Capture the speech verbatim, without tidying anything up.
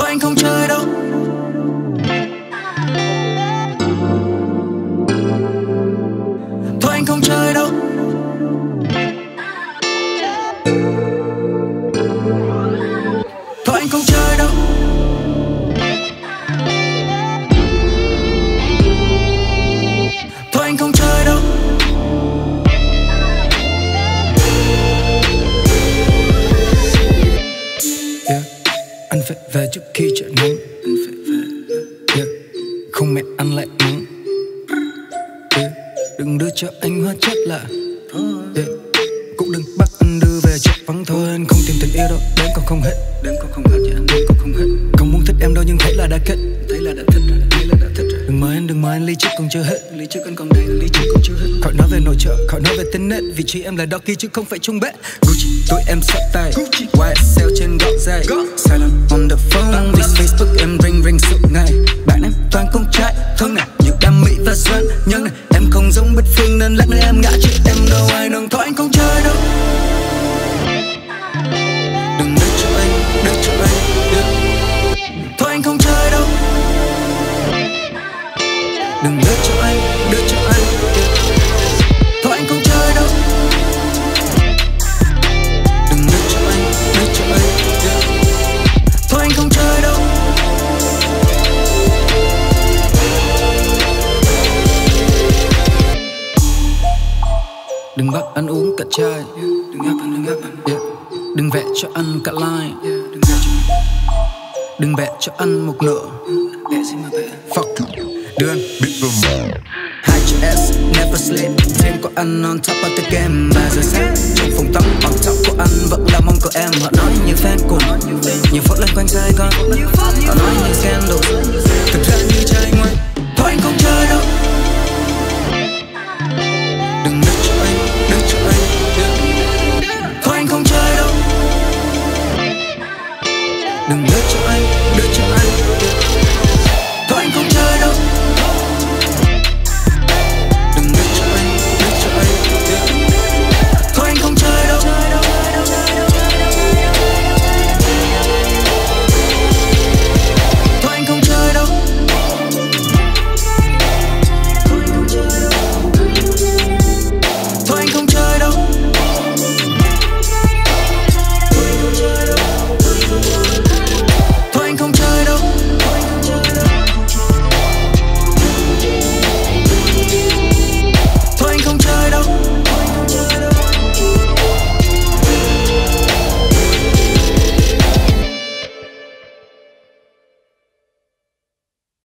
anh không chơi đâu. Thôi anh không chơi đâu. Thôi anh không chơi đâu. Thôi anh không chơi đâu. Yeah. Anh phải về trước khi trời nắng. Anh phải về. Yeah. Không mẹ ăn lại mắng. Yeah. Đừng đưa cho anh hóa chất lạ. Yeah. Cũng đừng bắt anh đưa về chợ vắng. Thôi anh không tìm tình yêu đâu. Đến còn không hết. Đến còn không hết. Dạ anh đến còn không hết. Không muốn thích em đâu nhưng thấy là đã kết. Thấy là đã thích rồi. Thấy là đã thích rồi. Đừng mời anh, đừng mời anh, ly trước còn chưa hết. Ly trước anh còn đây, ly trước còn chưa hết. Khỏi nói về nội trợ, khỏi nói về tên nết. Vị trí em là Doki chứ không phải chung bét. Gucci, tụi em sắp tay. Y S L trên góc dây. Silent on the phone. Vì Facebook em ring ring suốt ngày. Bạn em toàn con trai thương này, nhiều đam mỹ và doanh nhân này. Em không giống Bích Phương nên lát nữa em ngã chứ em đâu ai nâng. Thôi anh không chơi đâu. Đừng đưa cho anh, đưa cho anh. Yeah. Thôi anh không chơi đâu. Đừng đưa cho anh, đưa cho anh. Yeah. Thôi anh không chơi đâu. Đừng đưa cho anh, đưa cho anh. Yeah. Thôi anh không chơi đâu. Đừng bắt anh uống cả chai. Yeah. Đừng ép anh, đừng ép anh. Yeah. Đừng vẽ cho anh cả line. Yeah. Đừng vẽ cho anh. Đừng vẽ cho anh một nửa. Vẽ gì mà vẽ. Fuck. Đưa anh hai chữ S, never sleep. Thêm có anh on top of the game. Ba giờ sáng, trong phòng tắm, on top của anh vẫn là mong của em. Họ nói như fan cùng, nhiều phốt lên quanh Sài Gòn. Họ nói như scandal, thực ra như trai ngoan. Thôi anh không chơi đâu. Đừng đưa cho anh, đưa cho anh. Yeah. Thôi anh không chơi đâu. Đừng đưa cho anh, đưa cho anh.